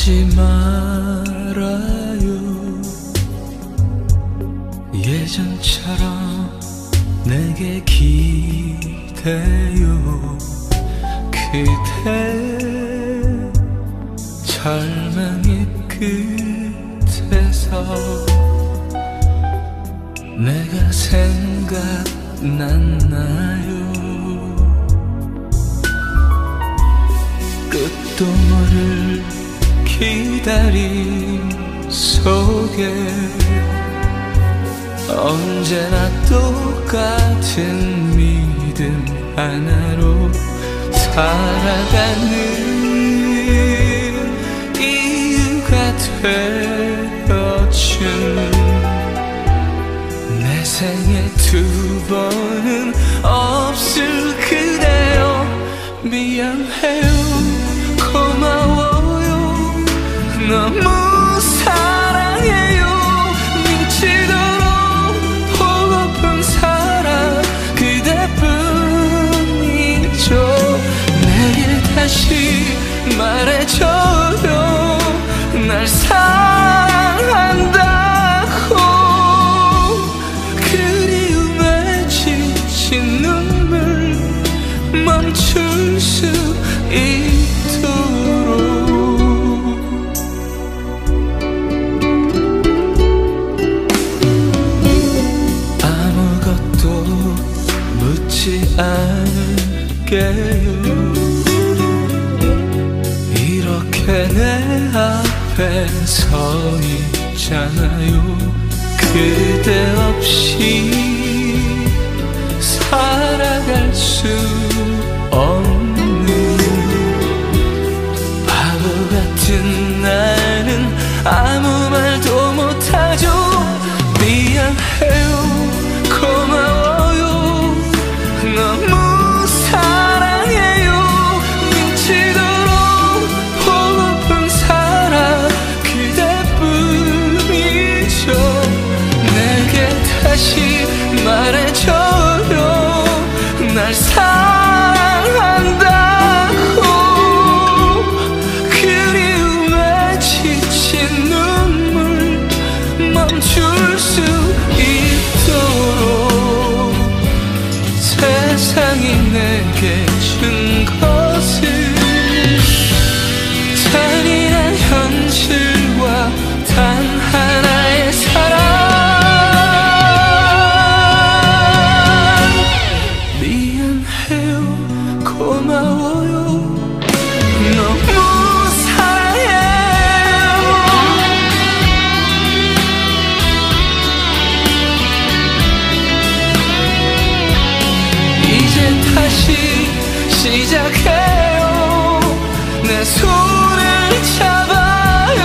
가지 말아요. 예전처럼 내게 기대요. 그대 절망의 끝에서 내가 생각났나요? 끝도 모를 기다림 속에 언제나 똑같은 믿음 하나로 살아가는 이유가 되어준 내 생에 두 번은 없을 그대여. 미안해요, 고마워요, 너무 사랑해요. 미치도록 보고픈 사랑 그대뿐이죠. 내게 다시 말해줘요, 날 사랑한다고. 그리움에 지친 눈물 멈출 수 있도록. 아무것도 묻지 않을게요. 이렇게 내 앞에 서 있잖아요. 그대 없이 살아갈 수 없는 바보 같은 나는 아무 말도 못하죠. 미안해요, 고마워요, 너무 사랑해요. 미치도록 보고픈 사랑 그대뿐이죠. 내게 다시 말해줘요, 날 사랑한다고. 그리움에 지친 눈물 멈출 수 있도록. 세상이 내게 준 것은 잔인한 현실과 단 하나의 사랑. 고마워요, 너무 사랑해요. 이제 다시 시작해요. 내 손을 잡아요.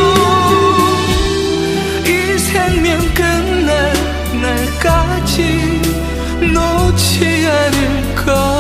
이 생명 끝날 날까지 놓지 않을 것.